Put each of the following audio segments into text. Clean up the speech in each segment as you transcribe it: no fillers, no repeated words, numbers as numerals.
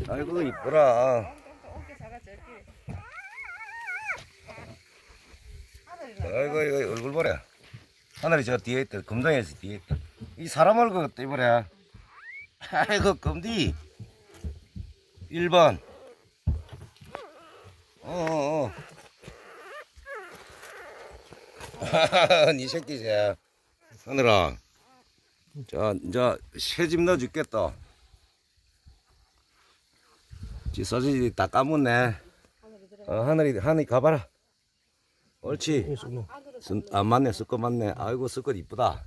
아이고 이쁘라. 아이고 이거 얼굴 보래. 하늘이 저 뒤에 있다. 금동에서 뒤에 있다. 이 사람 얼굴 떼보래. 아이고 금디 1번. 니 새끼지. 하늘아, 자 새집 넣어줄겠다. 지 소시지 다 까묻네. 하늘이 가봐라. 옳지. 안 맞네. 수컷 맞네. 아이고 수컷 이쁘다.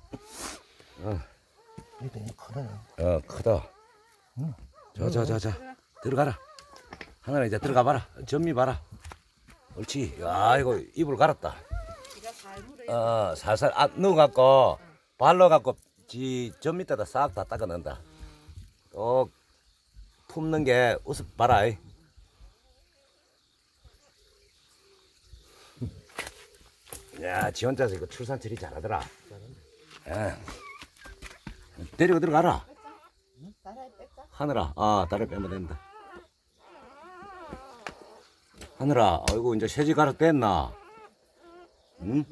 크다. 자 들어가라. 하늘아 이제 들어가봐라. 전미 봐라. 옳지. 아이고 이불 갈았다. 살살 넣어갖고 발라갖고 전 밑에다 싹 다 닦아 넣는다. 또 품는 게 우습 봐라. 야, 지 혼자서 이거 출산 처리 잘하더라. 데리고 들어가라. 하늘아, 다리 빼면 된다. 하늘아, 아이고 이제 새지 갈아 뗐나? 응?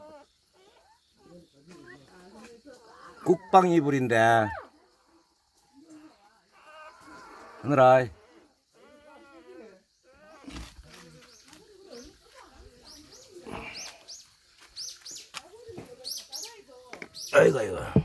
국방 이불인데. 하늘아. 아이고.